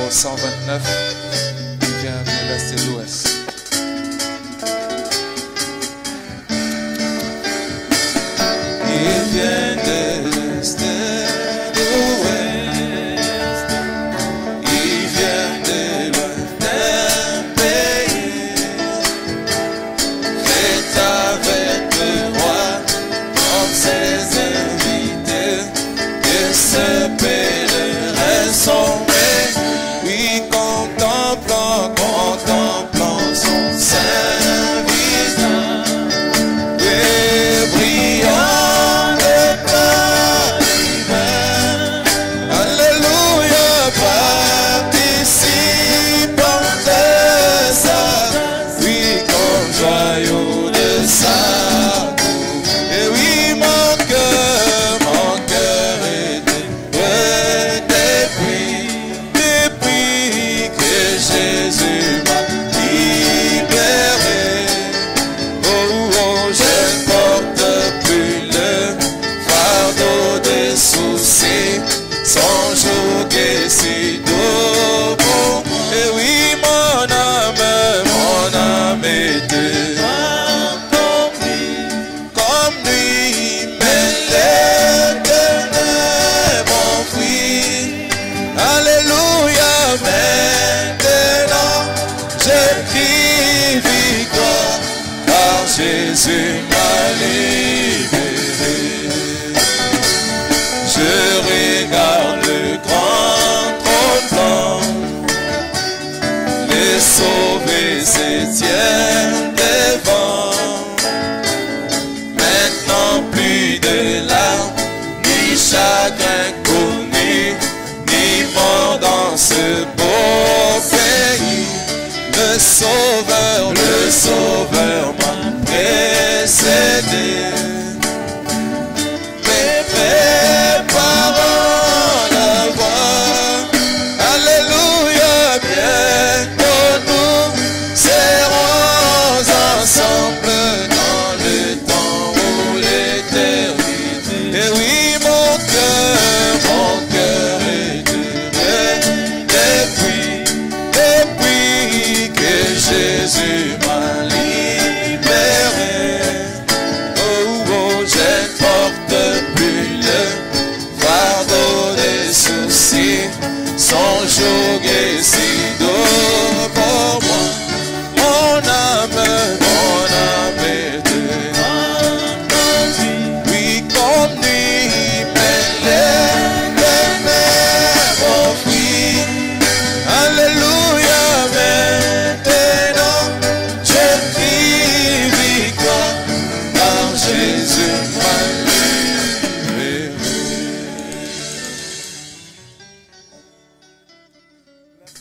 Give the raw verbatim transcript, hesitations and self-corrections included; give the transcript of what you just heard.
numéro cent vingt-neuf, qui vient de l'Est et de l'Ouest. Il vient de l'Est et de l'Ouest, il vient de lointains pays, fait avec le roi comme ses invités, et ce pèlerin sombré, oui, contemplant, contemplant son saint visage, et brillant de plein d'hiver. Alléluia, participant de ça, oui, comme joyau de sa cour. Et oui, mon cœur, mon cœur est depuis, depuis que Jésus m'a libéré. Oh, oh, je ne porte plus le fardeau des soucis, son joug est si doux pour moi. Et oui, mon âme, mon âme est comme lui, comme lui, mais les ténèbres m'enfuient. Alléluia, maintenant je crie victoire, car Jésus m'a libéré. Je regarde le grand trône blanc, les sauvés se tiennent devant. Maintenant plus de larmes, ni chagrin connu, ni mort dans ce beau pays. Le Sauveur, le Sauveur m'a précédé, me préparant la voie. Alléluia, bientôt nous serons ensemble dans le temps ou l'éternité. Et oui, mon cœur, mon cœur est heureux depuis, depuis que Jésus m'a libéré. Oh, oh, je ne porte plus le fardeau des soucis, son joug est si doux pour moi. Mon âme, mon âme est de oui, comme lui, mais les ténèbres m'enfuient. Alléluia, maintenant je crie victoire, car Jésus m'a